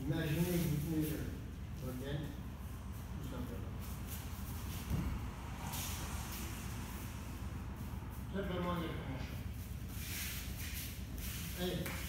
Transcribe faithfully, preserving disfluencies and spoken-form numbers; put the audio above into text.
Imaginez que vous tenez votre gaine, tout simplement. Simplement avec mon chat. Allez.